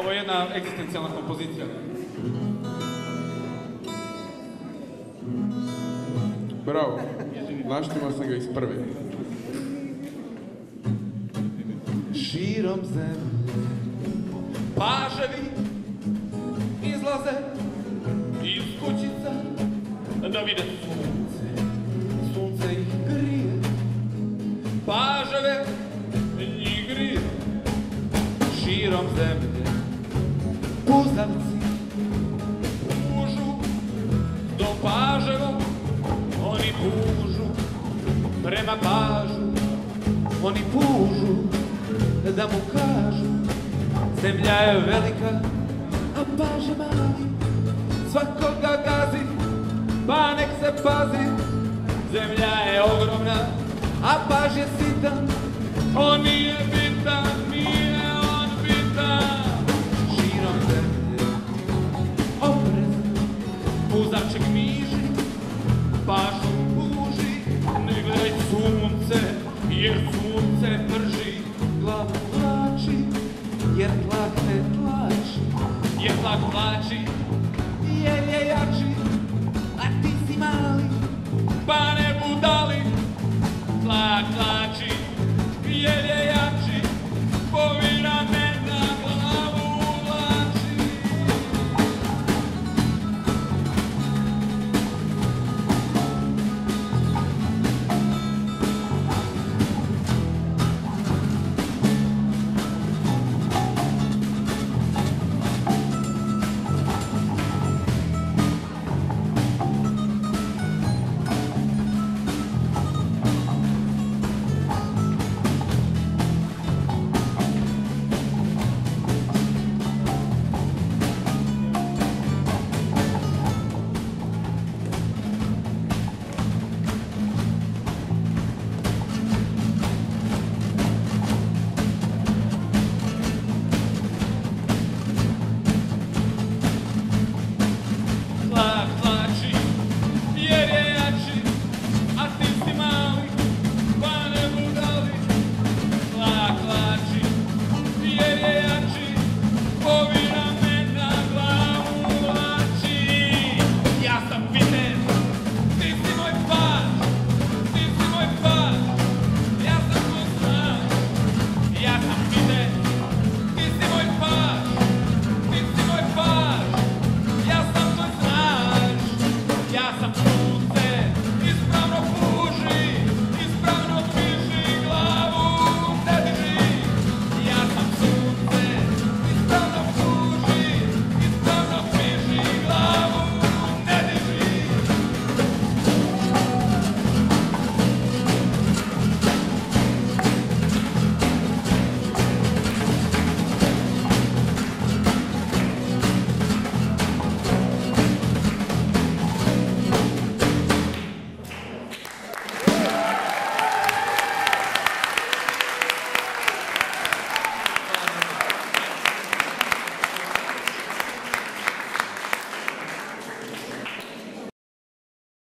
Ovo je jedna egzistencijalna kompozicija. Bravo, naštima sam ga iz prve. Širom zemlje paževi izlaze iz kućica da vide sunce, sunce ih grije, paževe njih grije. Širom zemlje puzavci pužu do paževom, oni pužu prema pažu, oni pužu da mu kažu zemlja je velika, a paž je mali, svakoga gazi, pa nek se pazi. Zemlja je ogromna, a paž je sitan, on nije bitan, nije on bitan. Širom zemlje oprezno puzavče gmiži, pažu puži, ne gledaj sunce, jer sunce prži. Glavu tlači, jer tlak ne tlači, jer tlak tlači, jer je jači.